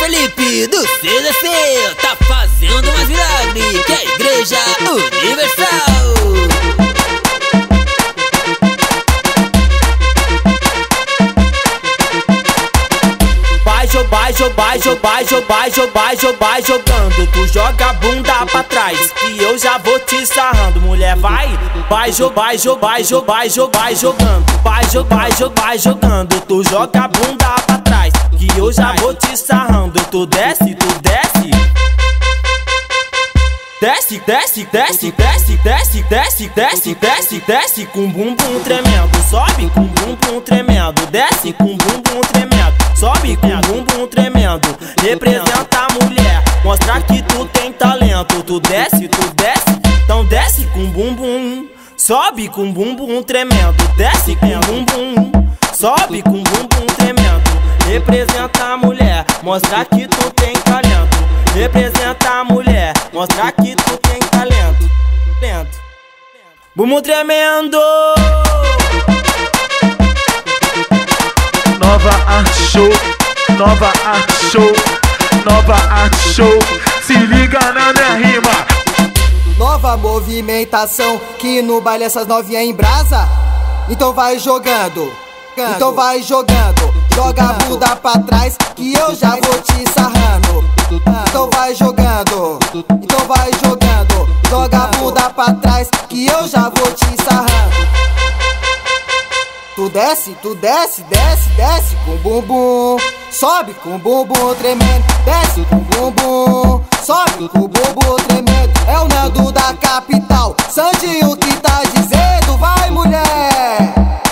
Felipe do CDC tá fazendo mais milagre que a Igreja Universal. Vai jogando, tu joga a bunda pra trás que eu já vou te sarrando, mulher, vai jogando, vai jogando, tu joga a bunda pra trás que eu já vou te sarrando, tu desce, desce com bumbum tremendo, sobe com bumbum tremendo, desce com bumbum tremendo, sobe com bumbum tremendo, representa a mulher, mostra que tu tem talento, tu desce, então desce com bumbum, sobe com bumbum tremendo, desce com bumbum, sobe com bumbum tremendo, representa a mulher, mostra que tu tem talento, representa a mulher, mostra que tu tem talento, bumbum tremendo. Nova arte show, nova arte show, nova arte show, se liga na minha rima. Nova movimentação que no baile essas novinhas embrasa. Então vai jogando, joga a bunda pra trás que eu já vou te sarrando. Então vai jogando, joga a bunda pra trás que eu já vou te sarrando. Tu desce com bumbum, sobe com bumbum tremendo, desce com bumbum, sobe com bumbum tremendo. É o Nando da capital, Sandinho que tá dizendo, vai mulher.